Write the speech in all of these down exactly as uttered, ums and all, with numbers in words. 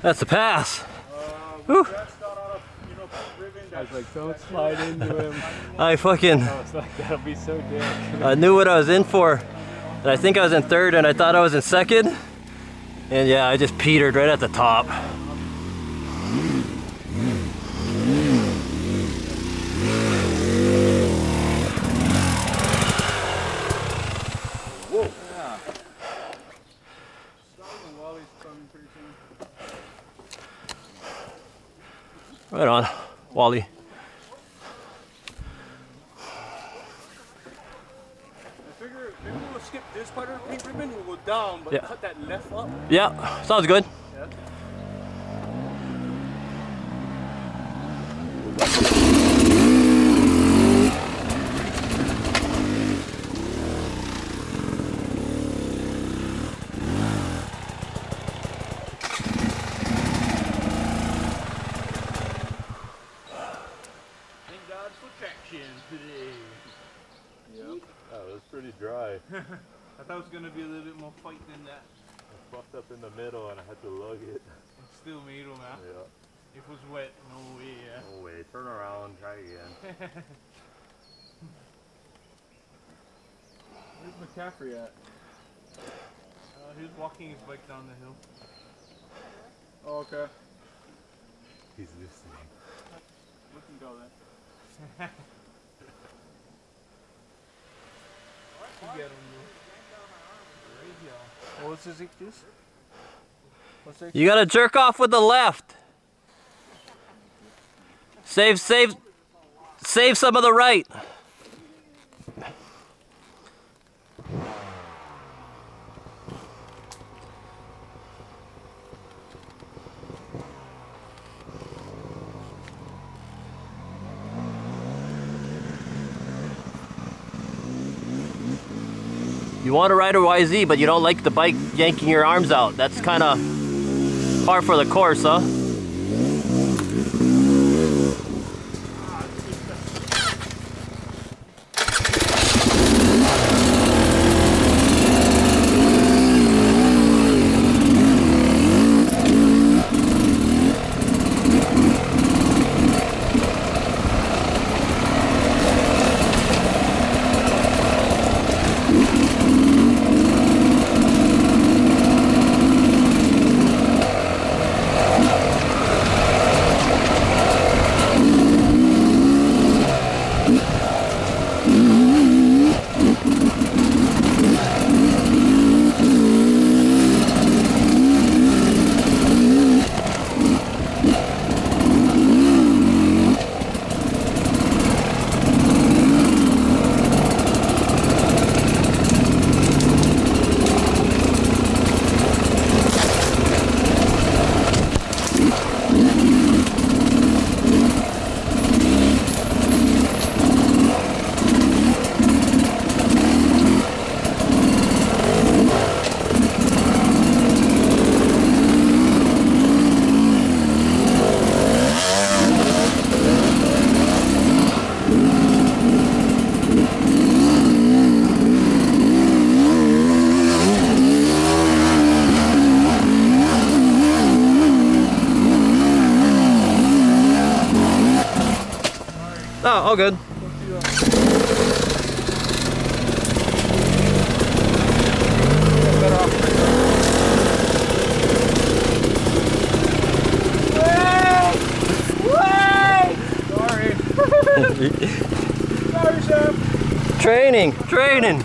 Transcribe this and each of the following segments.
That's the pass. Uh, Woo. I was like, don't slide into him. I fucking... I was like, that'll be so dick. I knew what I was in for. And I think I was in third and I thought I was in second. And yeah, I just petered right at the top. Whoa. Yeah. Right on, Wally. I figure maybe we'll skip this part of the paint ribbon, we'll go down, but yeah. cut that left up. Yeah, sounds good. Yeah. Today. Yep. Oh, it was pretty dry. I thought it was gonna be a little bit more fight than that. I fucked up in the middle and I had to lug it. It's still made man. Yeah. It was wet, no way. Yeah. No way. Turn around, try again. Where's McCaffrey at? Uh, he was walking his bike down the hill. Oh, okay. He's listening. We can go then. What was his excuse? What's the excuse? You gotta jerk off with the left. Save, save, save some of the right. You want to ride a Y Z, but you don't like the bike yanking your arms out. That's kind of par for the course, huh? Oh, all good. Sorry, Sam. Training, training.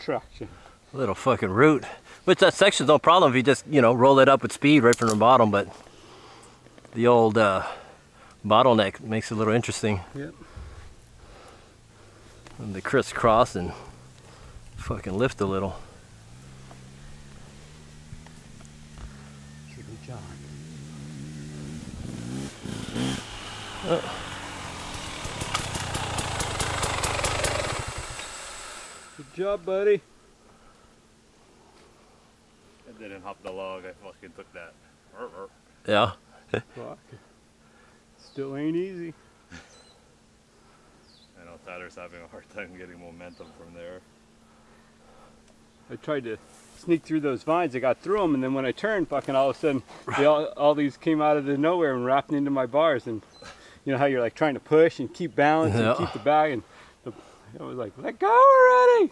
traction. Little fucking root. Which that section's no problem if you just, you know, roll it up with speed right from the bottom, but the old uh, bottleneck makes it a little interesting. Yep. And they crisscross and fucking lift a little. Good job. Oh. Good job, buddy. I didn't hop the log, I fucking took that. Yeah. Fuck. Still ain't easy. I know Tyler's having a hard time getting momentum from there. I tried to sneak through those vines. I got through them, and then when I turned, fucking all of a sudden, they all, all these came out of the nowhere and wrapped into my bars. And you know how you're like trying to push and keep balance Yeah. and keep the bag, and the, I was like, let go already.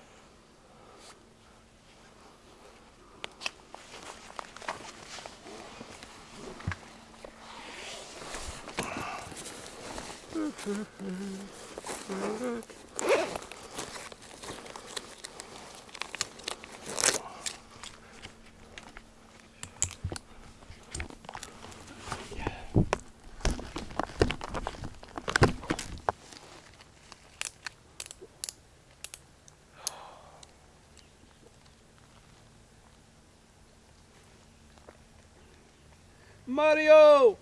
Mario!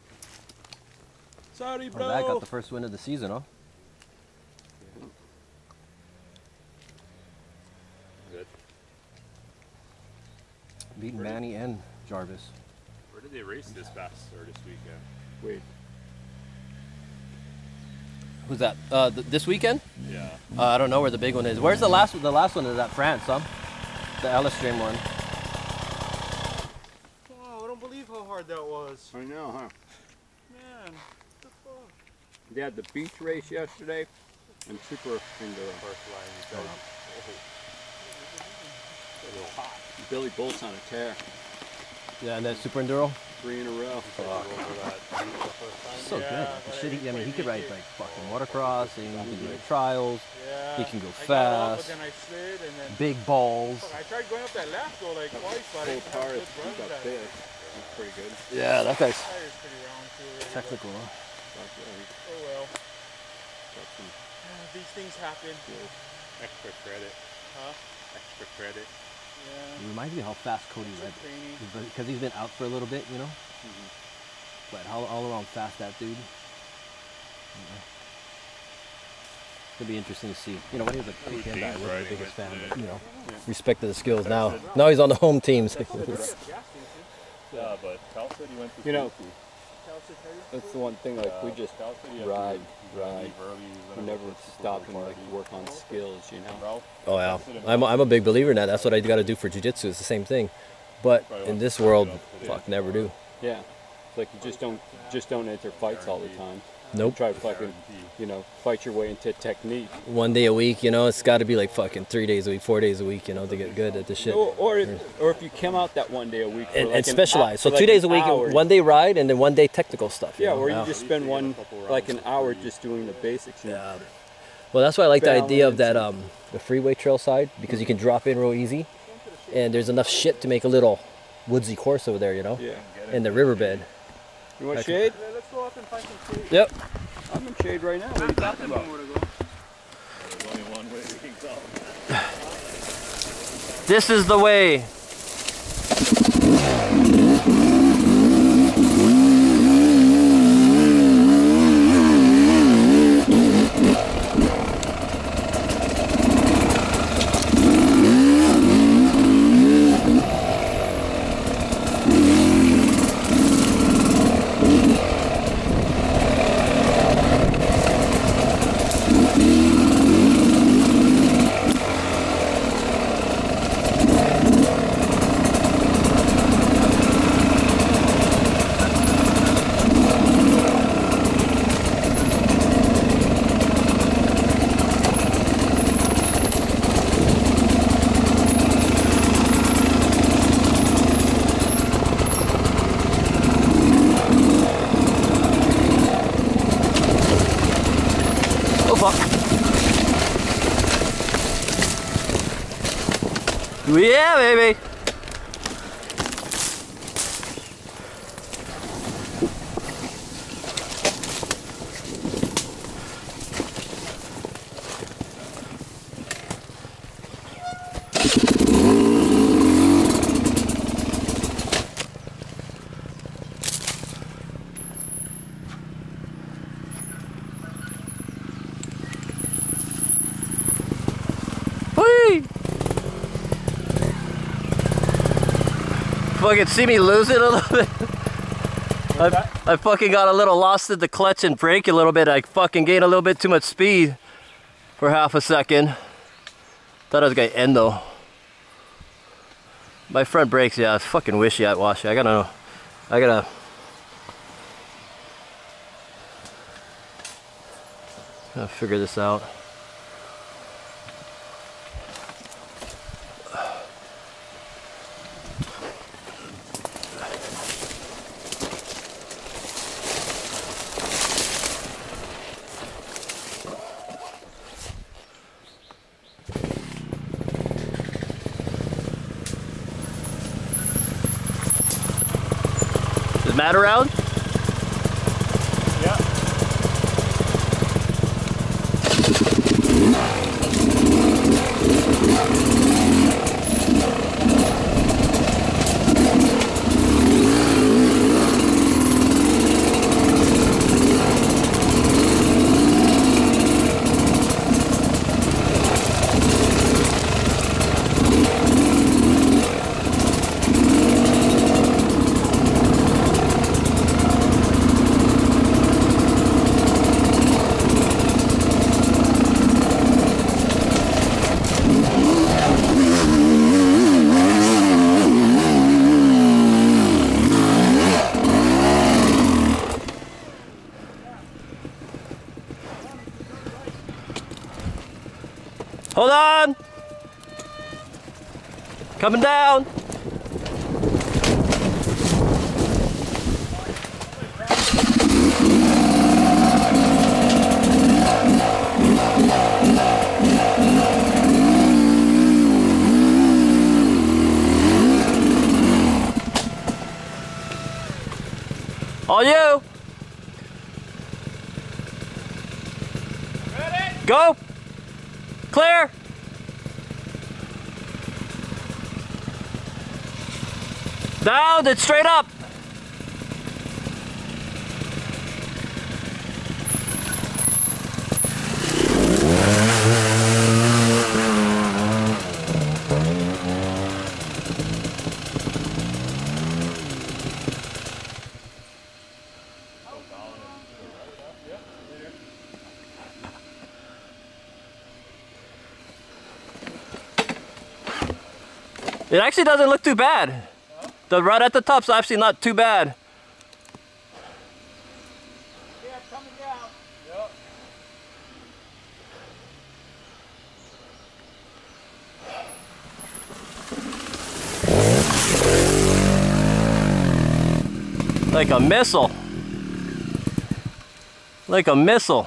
Sorry, bro. Oh, that got the first win of the season, huh? Good. Beating Manny and Jarvis. Where did they race this past or this weekend? Wait. Who's that? Uh, th this weekend? Yeah. Uh, I don't know where the big one is. Where's the last one? The last one is at France, huh? The Elistream one. Oh, I don't believe how hard that was. I know, huh? Man, what the fuck? They had the beach race yesterday and super Enduro. First line, you said. A little hot. Billy Bolt's on a tear. Yeah, and then Super Enduro. Three in a row. So good. Shit, he, I mean, he could ride like fucking motocross, and he can do like trials. Yeah. He can go I got up, fast. but then I slid, and then Big balls. I tried going up that left though like twice, but I Full didn't have a tires, good run he got that. big. That's pretty good. Yeah, that guy's Tire's pretty round too. Really, technical, huh? That's right. but, oh well. Got some These things happen. Extra credit. Huh? Extra credit. Yeah. It reminds me of how fast Cody It's read. a training. Because he's been out for a little bit, you know? But how all around fast that dude. Yeah. It'll be interesting to see. You know, when he was a big kid, I wasn't the biggest fan, but, you know, respected the skills now. Now he's on the home teams. Yeah, but Cal said he went to You know, safety. that's the one thing, like we just Cal said he had to- ride, he had to ride. leave early, he was We gonna never go to stop and party. like work on skills, you know. Ralph, Oh yeah, I'm a, I'm a big believer in that. That's what I got to do for jiu-jitsu. It's the same thing. But in this world, fuck, never do. Yeah. It's like you just don't just don't enter fights all the time. Nope. Try to fucking, you know, fight your way into technique. One day a week, you know, it's got to be like fucking three days a week, four days a week, you know, to get good at this shit. Or or if, or if you come out that one day a week. For And, like and an specialize. hou- So for two like days a an week, hour. one day ride, and then one day technical stuff. you Yeah, know? or you Yeah. just spend one like an hour just doing the basics. You know? Yeah. Well, that's why I like the idea of that Balance. um the freeway trail side, because you can drop in real easy, and there's enough shit to make a little woodsy course over there, you know, Yeah. in the riverbed. You want I can- shade? Yeah, let's go up and find some shade. Yep. I'm in shade right now. What are you talking about? Where to go. there's only one way we can go. This is the way. Yeah, baby. Fucking see me lose it a little bit. I, I fucking got a little lost in the clutch and brake a little bit. I fucking gained a little bit too much speed for half a second. Thought I was gonna end though. My front brakes, yeah, it's fucking wishy at washy. I gotta know. I gotta. Gotta figure this out. Is Matt around? Yeah. Hold on! Coming down! All you! Ready? Go! Clear! Down, it's straight up! It actually doesn't look too bad. The right at the top's actually not too bad. Yeah, coming down. Yep. Like a missile. Like a missile.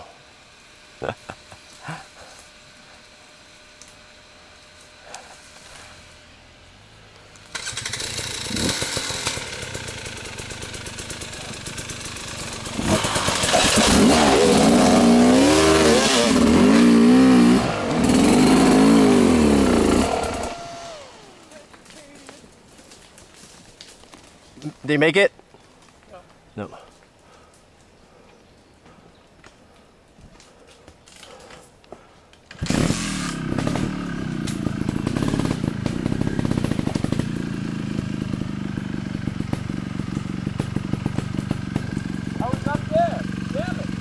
Did he make it? No. No. I was up there. Damn it.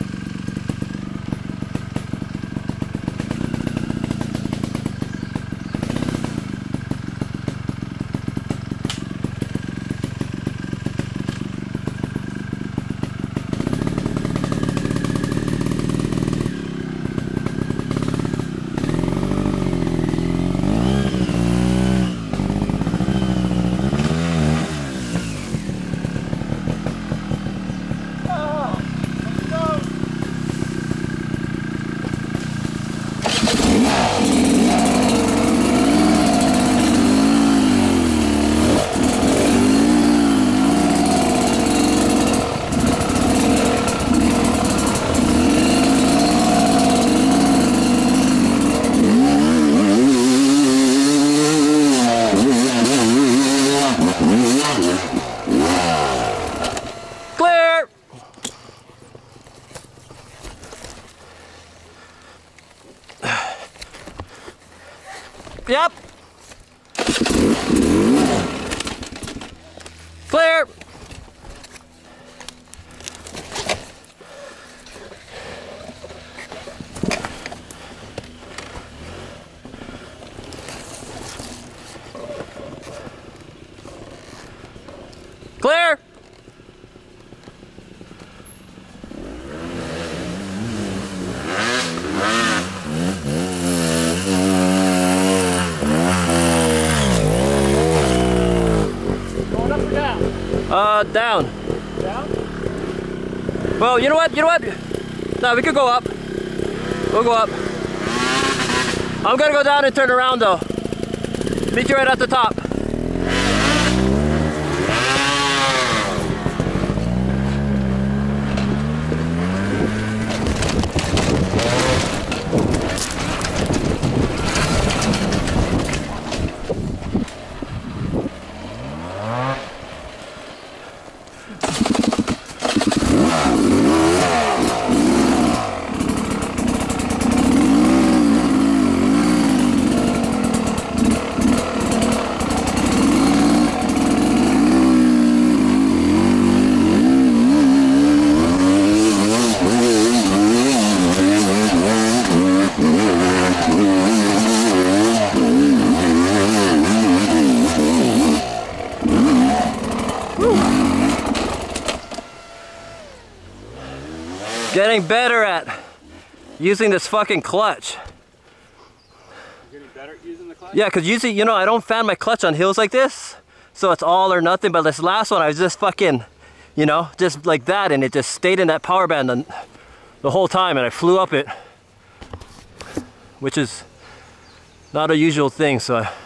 Clear! Going up or down? Uh, down. Down? Well, you know what? You know what? No, we could go up. We'll go up. I'm gonna go down and turn around though. Meet you right at the top. Getting better at using this fucking clutch. You're getting better at using the clutch? Yeah, because usually, you know, I don't fan my clutch on hills like this. So it's all or nothing, but this last one I was just fucking, you know, just like that, and it just stayed in that power band the, the whole time, and I flew up it. Which is not a usual thing, so I,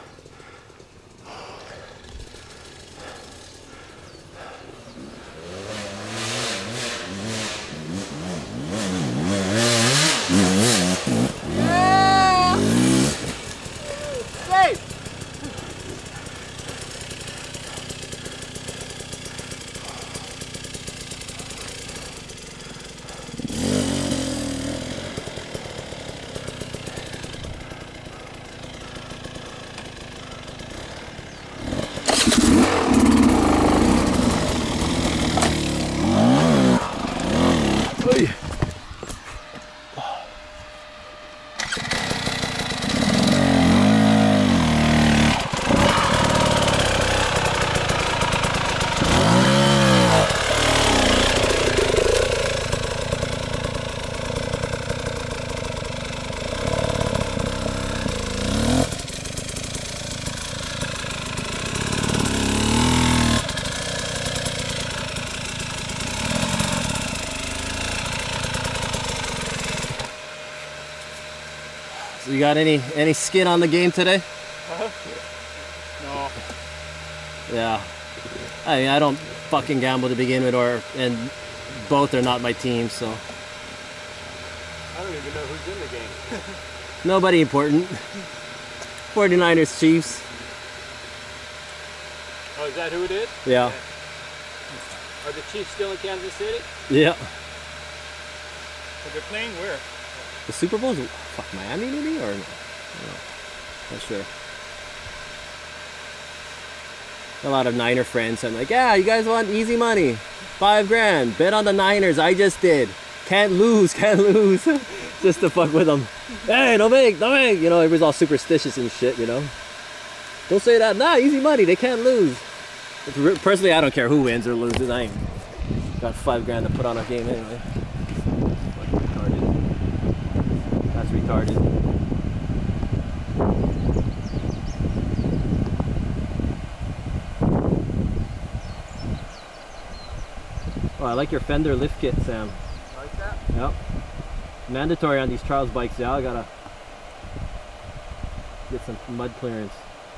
So you got any any skin on the game today? No. Yeah. I mean, I don't fucking gamble to begin with, or and both are not my team, so I don't even know who's in the game. nobody important. forty-niners Chiefs. Oh, is that who it is? Yeah. Are the Chiefs still in Kansas City? Yeah. But they're playing where? The Super Bowl's fuck Miami maybe, or no? No, not sure. A lot of Niner friends. I'm like, yeah, you guys want easy money? Five grand. Bet on the Niners. I just did. Can't lose. Can't lose. Just to fuck with them. Hey, no make, no make. You know, everybody's all superstitious and shit. You know. Don't say that. Nah, easy money. They can't lose. Personally, I don't care who wins or loses. I ain't got five grand to put on a game anyway. Fucking retarded. That's retarded. Oh, I like your fender lift kit, Sam. Like that? Yep. Mandatory on these trials bikes, yeah. I gotta get some mud clearance.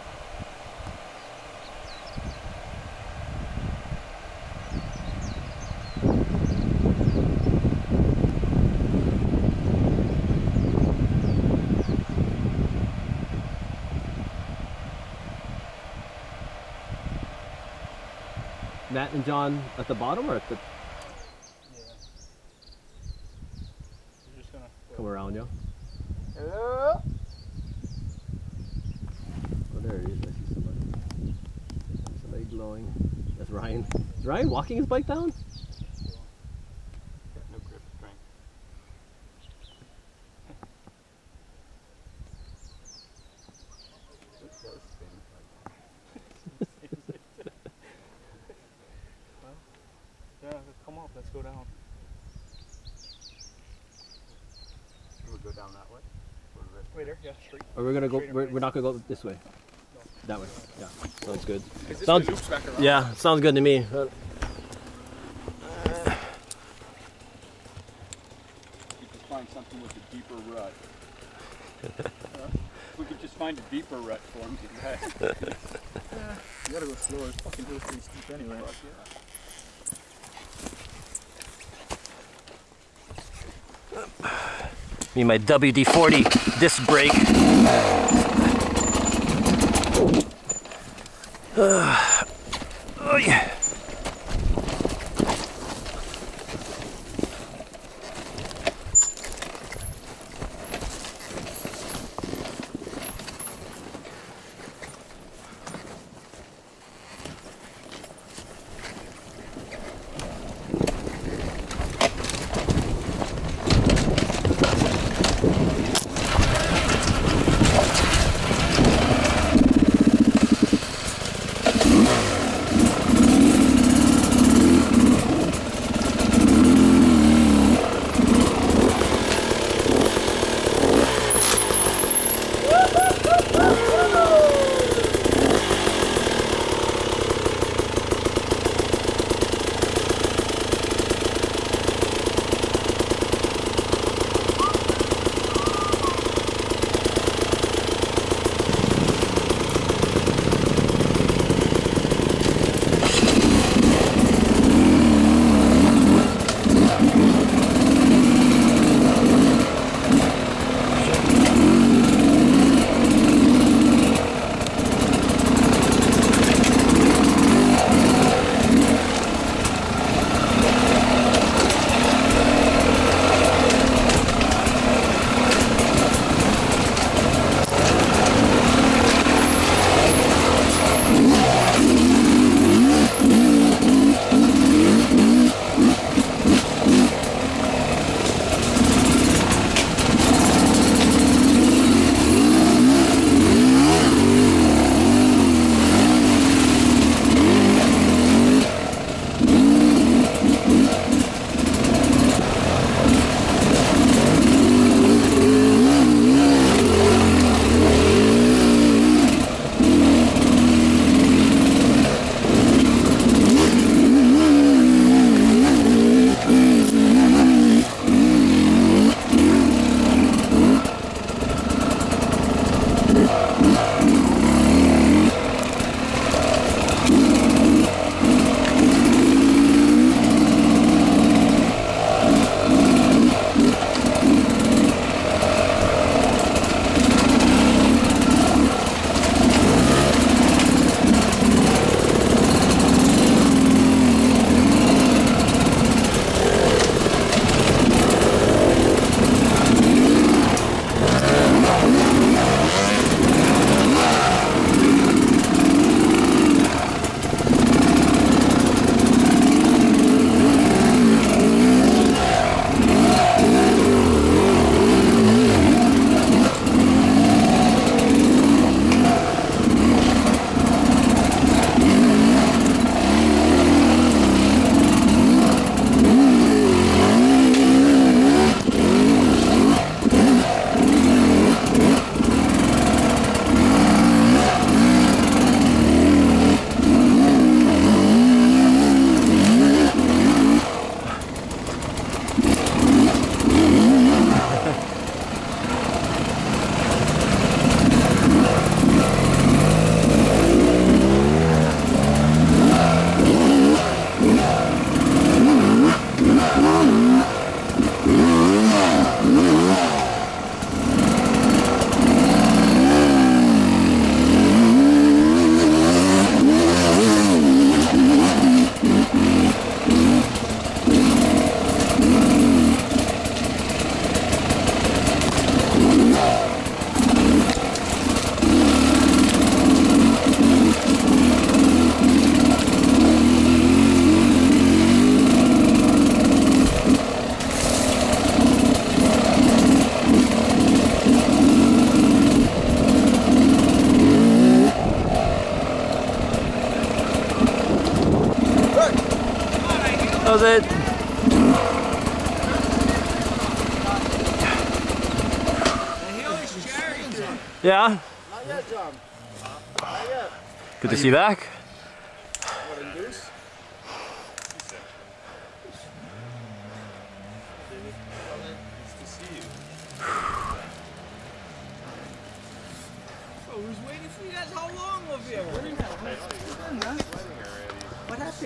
Matt and John at the bottom or at the... Yeah. You're just gonna... Come around, yo. Hello? Oh, there he is. I see somebody. Somebody glowing. That's Ryan. Is Ryan walking his bike down? No grip strength. let's go down. We'll go down that way. Wait there, yeah, straight. Or we're gonna go. Straight We're, away. we're not gonna go this way. That way. Yeah. Sounds good. Is this Sounds. the loops back around? Yeah. Sounds good to me. Uh, We could just find something with a deeper rut. We could just find a deeper rut for me. You gotta go slower. This fucking hill's pretty steep anyway. me my W D forty disc brake. Uh, oh yeah. That was it. Yeah? Not yet, John. Not yet. Good to see you back. What, a goose? Oh, who's waiting for you guys? How long over here? What happened?